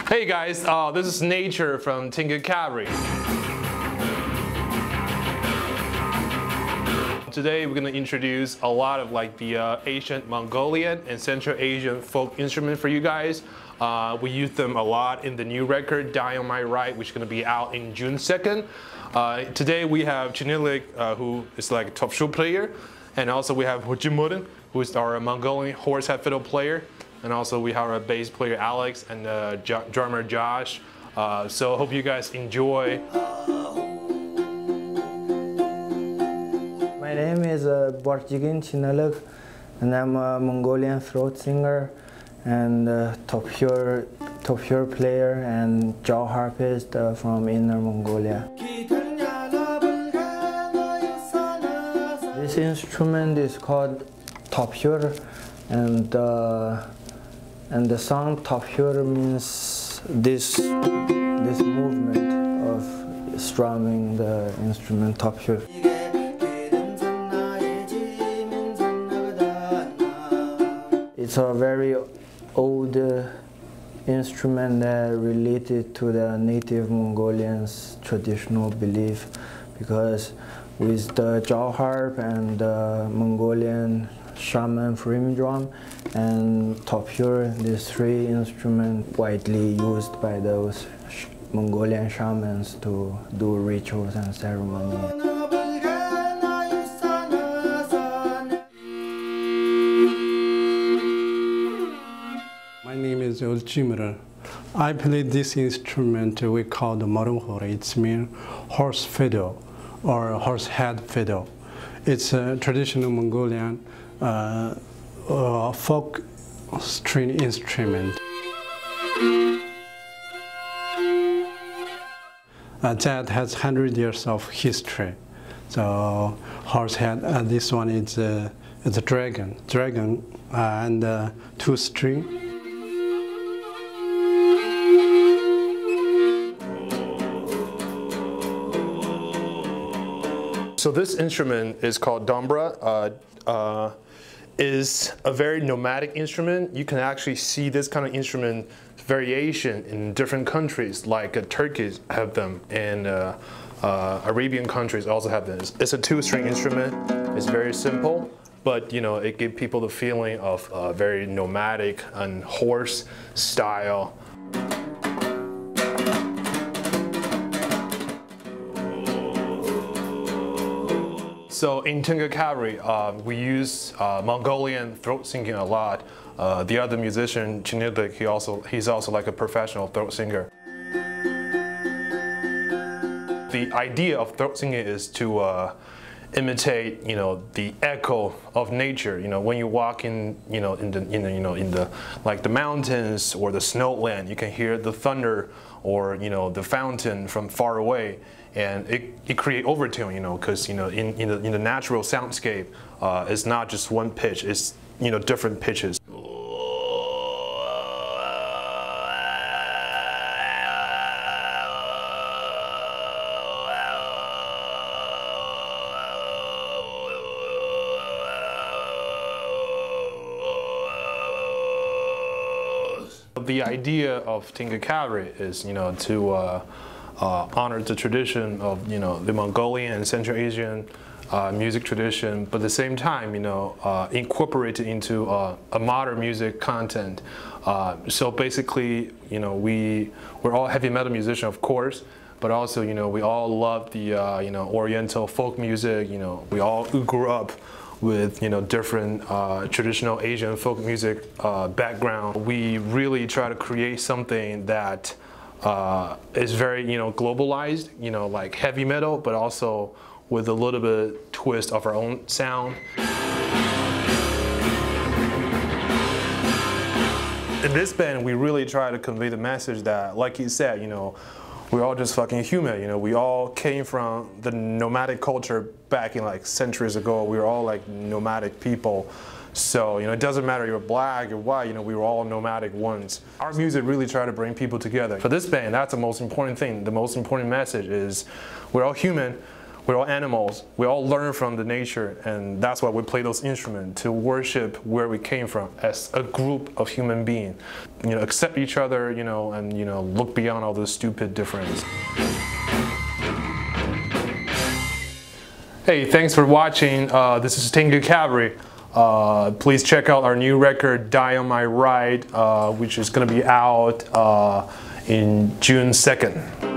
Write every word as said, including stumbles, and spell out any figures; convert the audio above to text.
Hey guys, uh, this is Nature from Tingkat Cabri. Today we're going to introduce a lot of like the uh, ancient Mongolian and Central Asian folk instrument for you guys. Uh, we use them a lot in the new record, Die on My Right, which is going to be out in June second. Uh, today we have Chinilik, uh, who is like a top shoe player, and also we have Hojimurin, who is our Mongolian horsehead fiddle player. And also we have our bass player Alex and uh, drummer Josh. Uh, so I hope you guys enjoy. My name is uh, Borjigin Chinilik, and I'm a Mongolian throat singer and uh, top pure, top pure player and jaw harpist uh, from Inner Mongolia. This instrument is called tophyur, and uh, and the sound tophyur means this this movement of strumming the instrument tophyur. It's a very old uh, instrument that related to the native Mongolians' traditional belief, because with the jaw harp and the Mongolian shaman frame drum and tophyur, these three instruments widely used by those sh Mongolian shamans to do rituals and ceremonies. My name is Hojimurin. I play this instrument we call the marunghor. It's mean horse fiddle or horse head fiddle. It's a traditional Mongolian uh, uh, folk string instrument. Uh, that has one hundred years of history. So horse head, uh, this one is a, it's a dragon, dragon uh, and uh, two string. So this instrument is called dombra. Uh, uh, is a very nomadic instrument. You can actually see this kind of instrument variation in different countries, like uh, Turkey have them, and uh, uh, Arabian countries also have this. It's a two-string instrument. It's very simple, but you know it gives people the feeling of uh, very nomadic and horse style. So in Tingkat Cabri, uh, we use uh, Mongolian throat singing a lot. Uh, the other musician, Chinilik, he also he's also like a professional throat singer. The idea of throat singing is to uh, imitate, you know, the echo of nature. You know, when you walk in, you know, in the, in the, you know, in the like the mountains or the snowland, you can hear the thunder or you know the fountain from far away. And it, it creates overtone, you know, because you know in, in, the, in the natural soundscape, uh, it's not just one pitch; it's you know different pitches. The idea of Tingkat Cabri is, you know, to uh, Uh, honor the tradition of you know the Mongolian and Central Asian uh, music tradition, but at the same time you know uh, incorporate it into uh, a modern music content. Uh, so basically, you know we we're all heavy metal musicians, of course, but also you know we all love the uh, you know Oriental folk music. You know we all grew up with you know different uh, traditional Asian folk music uh, background. We really try to create something that Uh, is very, you know, globalized, you know, like heavy metal, but also with a little bit twist of our own sound. In this band, we really try to convey the message that, like you said, you know, we're all just fucking human, you know, we all came from the nomadic culture back in like centuries ago. We were all like nomadic people. So, you know, it doesn't matter you're black or white, you know, we were all nomadic ones. Our music really try to bring people together. For this band, that's the most important thing. The most important message is we're all human. we're all animals. We all learn from the nature, and that's why we play those instruments, to worship where we came from as a group of human beings. You know, accept each other, you know, and you know, look beyond all those stupid differences. Hey, thanks for watching. Uh, this is Tinker Cavalry. Uh, please check out our new record, Die on My Ride, uh, which is going to be out uh, in June second.